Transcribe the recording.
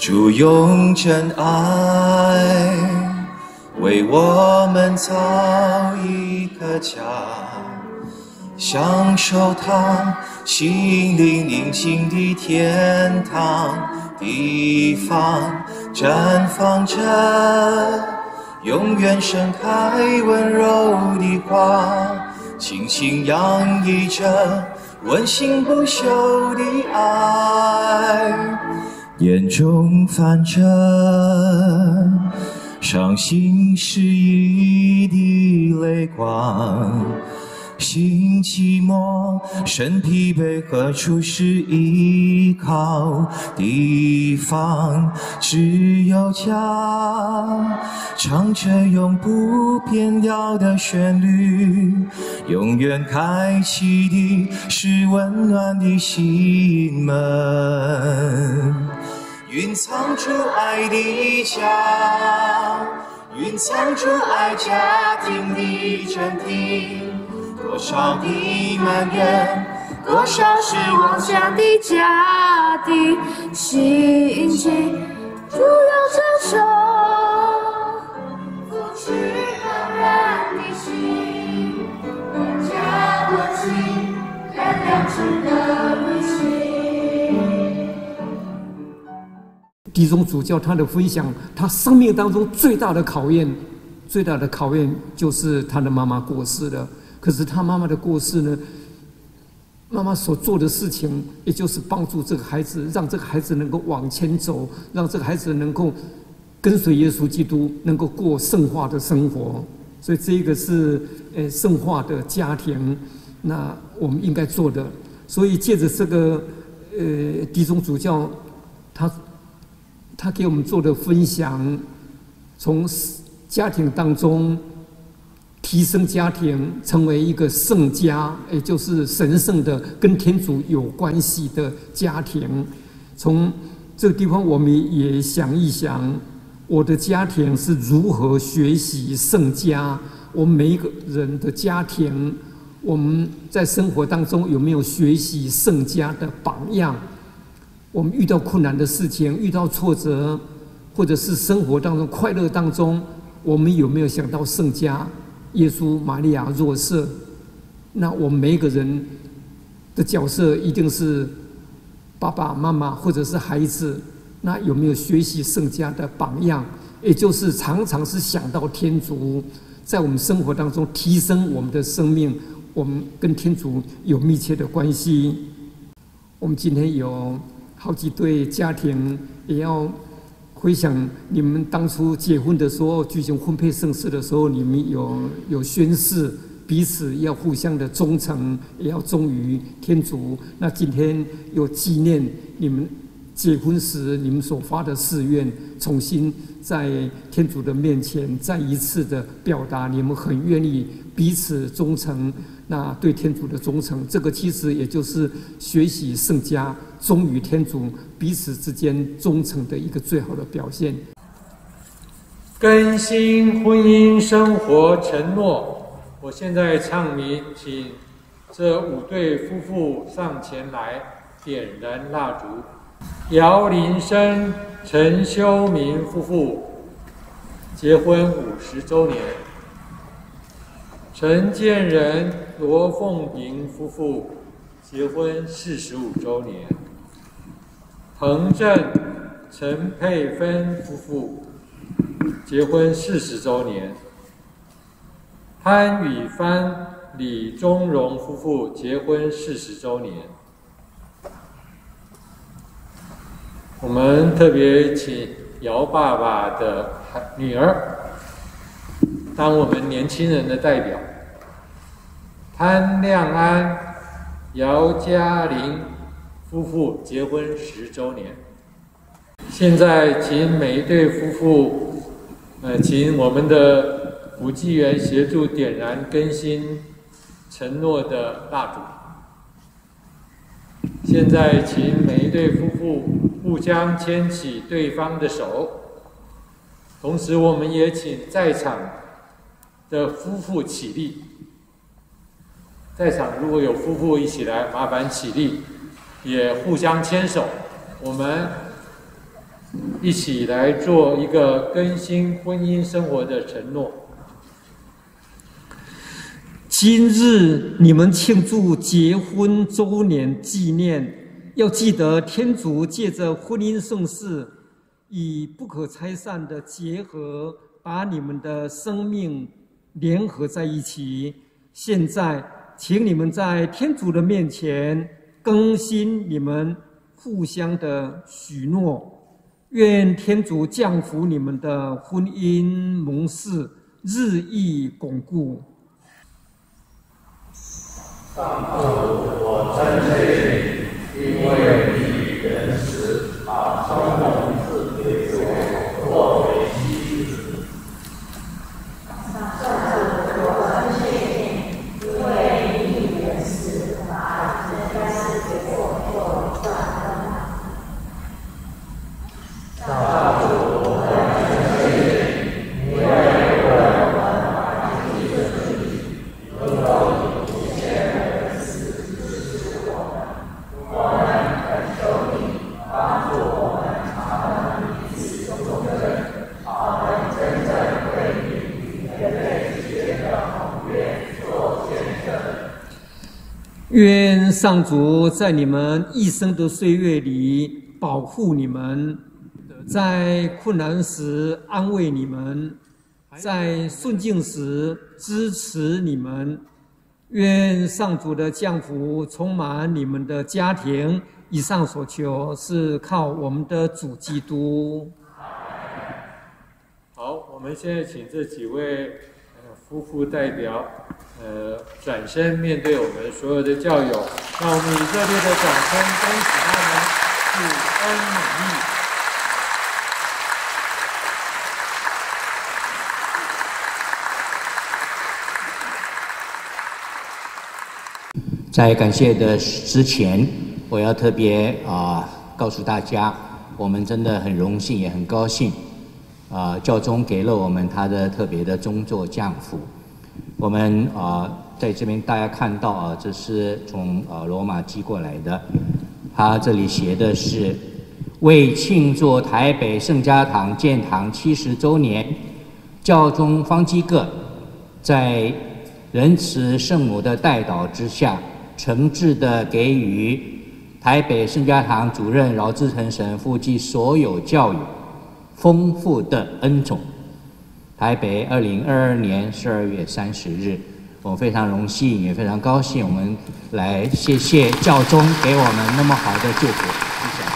主用真爱为我们造一个家，享受他心灵宁静的天堂，地方绽放着永远盛开温柔的花，轻轻洋溢着温馨不朽的爱，眼中泛着伤心失意的泪光，心寂寞，身疲惫，何处是依靠？地方只有家，唱着永不变调的旋律，永远开启的是温暖的心门。蕴藏住爱的家，蕴藏住爱家庭的真谛。多少的埋怨，多少是妄想的家的心情，主要承受不去茫然的心，更加温馨，燃亮整个旅行。 弟兄主教他的分享，他生命当中最大的考验就是他的妈妈过世了。可是他妈妈的过世呢，妈妈所做的事情，也就是帮助这个孩子，让这个孩子能够往前走，让这个孩子能够跟随耶稣基督，能够过圣化的生活。所以这个是圣化的家庭，那我们应该做的。所以借着这个弟兄主教，他给我们做的分享，从家庭当中提升家庭，成为一个圣家，也就是神圣的跟天主有关系的家庭。从这个地方，我们也想一想，我的家庭是如何学习圣家。我们每一个人的家庭，我们在生活当中有没有学习圣家的榜样？我们遇到困难的事情，遇到挫折，或者是生活当中快乐当中，我们有没有想到圣家？耶稣、玛利亚、若瑟，那我们每一个人的角色一定是爸爸妈妈或者是孩子，那有没有学习圣家的榜样？也就是常常是想到天主，在我们生活当中提升我们的生命，我们跟天主有密切的关系。我们今天有好几对家庭，也要回想你们当初结婚的时候，举行婚配圣事的时候，你们有宣誓，彼此要互相的忠诚，也要忠于天主。那今天有纪念你们结婚时你们所发的誓愿，重新在天主的面前再一次的表达你们很愿意彼此忠诚，那对天主的忠诚，这个其实也就是学习圣家，忠于天主，彼此之间忠诚的一个最好的表现。 更新婚姻生活承诺，我现在唱名，请这5对夫妇上前来点燃蜡烛。姚林生、陈修明夫妇结婚50周年，陈建仁、罗凤莹夫妇结婚45周年，彭正、陈佩芬夫妇结婚40周年，潘宇帆、李宗荣夫妇结婚40周年。我们特别请姚爸爸的女儿当我们年轻人的代表，潘亮安、姚嘉玲夫妇结婚10周年。现在请每一对夫妇，请我们的辅祭员协助点燃更新承诺的蜡烛。现在请每一对夫妇互相牵起对方的手，同时我们也请在场的夫妇起立。在场如果有夫妇一起来，麻烦起立，也互相牵手。我们一起来做一个更新婚姻生活的承诺。 今日你们庆祝结婚周年纪念，要记得天主借着婚姻圣事，以不可拆散的结合，把你们的生命联合在一起。现在，请你们在天主的面前更新你们互相的许诺。愿天主降福你们的婚姻盟誓，日益巩固。 上主，我称谢你，因为你仁慈，把生命赐给我，作为祭司。上主，我称谢你，因为你仁慈，把生命赐给我，作为断灯。上主，我称谢你，因为我把你赐给你，因为愿上主在你们一生的岁月里保护你们，在困难时安慰你们，在顺境时支持你们。愿上主的降福充满你们的家庭。以上所求是靠我们的主基督。 好，我们现在请这几位夫妇代表转身面对我们所有的教友，让我们以热烈的掌声恭喜他们主恩满溢。 在感谢的之前，我要特别告诉大家，我们真的很荣幸，也很高兴，教宗给了我们他的特别的宗座降福。我们在这边大家看到这是从罗马寄过来的，他这里写的是为庆祝台北圣家堂建堂70周年，教宗方济各在仁慈圣母的代祷之下，诚挚地给予台北圣家堂主任饶志成神父及所有教友丰富的恩宠。台北2022年12月30日，我们非常荣幸，也非常高兴，我们来谢谢教宗给我们那么好的祝福。谢谢。